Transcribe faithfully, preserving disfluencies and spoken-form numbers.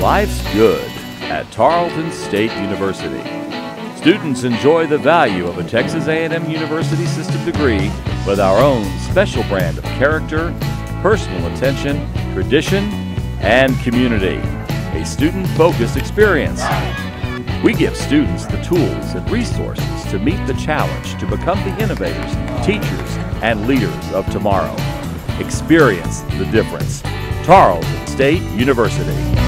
Life's good at Tarleton State University. Students enjoy the value of a Texas A and M University System degree with our own special brand of character, personal attention, tradition, and community. A student-focused experience. We give students the tools and resources to meet the challenge to become the innovators, teachers, and leaders of tomorrow. Experience the difference. Tarleton State University.